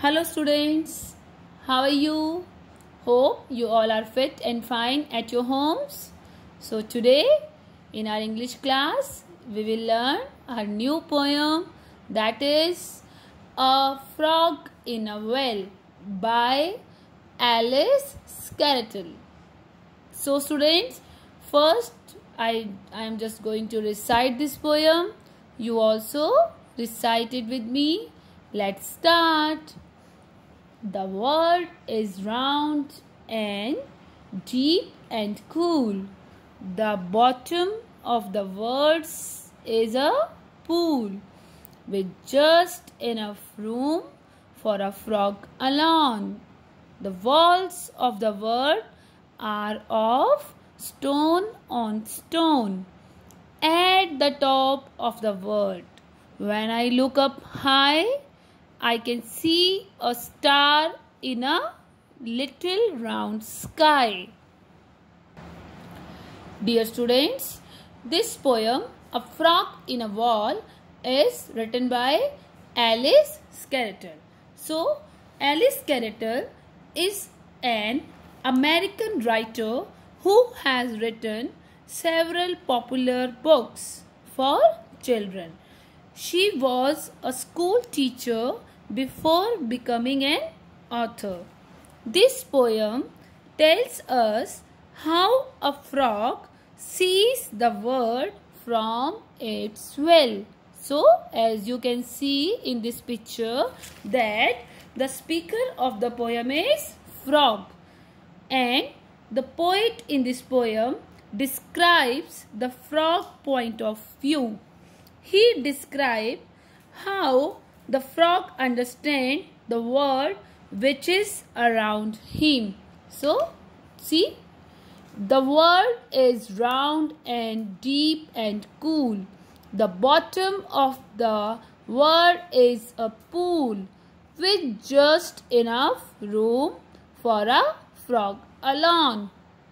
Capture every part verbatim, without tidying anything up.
Hello students, how are you? Hope you all are fit and fine at your homes. So today in our English class we will learn our new poem, that is A Frog in a Well by Alice Skerritt. So students, first I, I am just going to recite this poem. You also recite it with me. Let's start. The world is round and deep and cool. The bottom of the world is a pool with just enough room for a frog alone. The walls of the world are of stone on stone. At the top of the world, when I look up high, I can see a star in a little round sky. Dear students, this poem, A Frog in a Wall, is written by Alice Skerritt. So, Alice Skerritt is an American writer who has written several popular books for children. She was a school teacher before becoming an author. This poem tells us how a frog sees the world from its well. So, as you can see in this picture, that the speaker of the poem is frog, and the poet in this poem describes the frog point of view. He describes how the frog understands the world which is around him. So, see, the world is round and deep and cool. The bottom of the world is a pool with just enough room for a frog alone.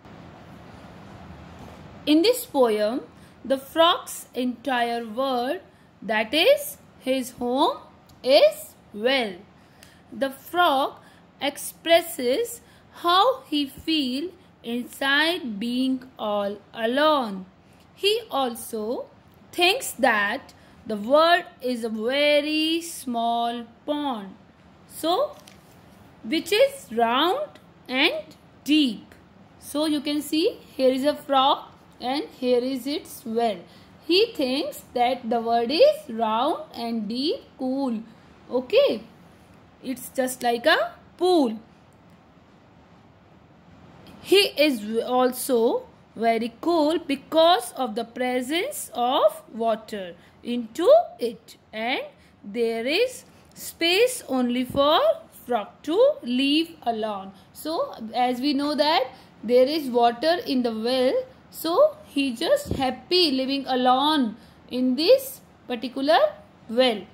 In this poem, the frog's entire world, that is his home, is well. The frog expresses how he feels inside being all alone. He also thinks that the world is a very small pond, so which is round and deep. So you can see here is a frog and here is its well. He thinks that the world is round and deep, cool. Okay, it's just like a pool. He is also very cool because of the presence of water into it, and there is space only for frog to live alone. So as we know that there is water in the well, so he just happy living alone in this particular well.